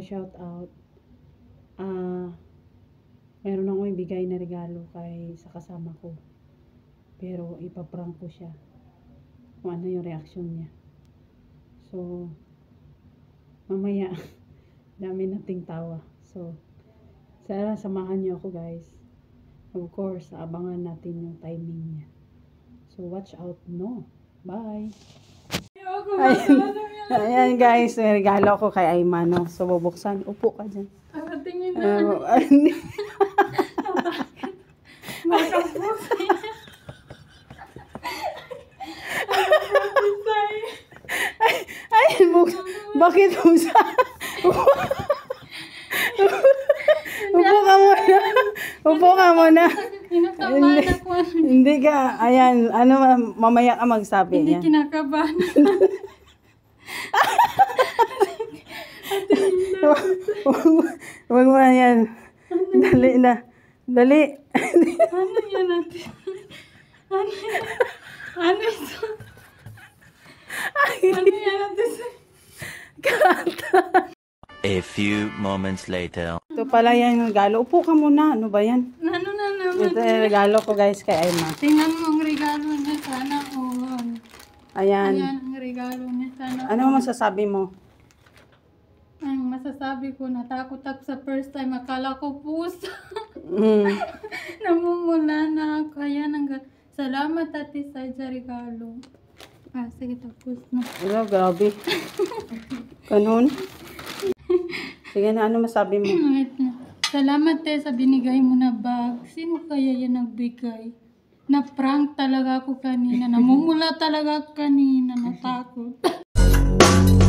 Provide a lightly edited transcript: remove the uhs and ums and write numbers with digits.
shout out. Meron akong ibigay na regalo sa kasama ko. Pero ipaprank ko siya. Kung ano yung reaction niya. So, mamaya, dami nating tawa. So, sana samahan niyo ako guys. Of course, abangan natin yung timing niya. So, watch out, no? Bye! Ayan guys, may regalo ko kay Ayma, no? So, bubuksan. Upo ka dyan. Tingin na. Bakit pusa? Upo ka muna. Upo ka muna. Kinakabahan ako. Hindi ka, ayan, mamaya ka magsabi. Hindi kinakabahan. Huwag mo na yan. Dali na. Dali. Ano yan natin? Ano ito? Ano yan natin? A few moments later. Ito pala yan yung regalo. Upo ka muna. Ano ba yan? Ano na naman? Ito yung regalo ko guys kay Ayma. Tingnan mo ang regalo niya. Sana all. Ayan. Ayan ang regalo niya. Sana Ano masasabi mo? ang masasabi ko, natakot ako sa first time. Akala ko pusa. Namumula na ako. Ayan, salamat ate sa regalo. Sige, tapos na. Ano, grabe. Ganun. Sige na, ano masabi mo? Wait na. Salamat sa binigay mo na bag. Sino kaya yan nagbigay? Na-prank talaga ako kanina. Namumula talaga ako kanina. Natakot.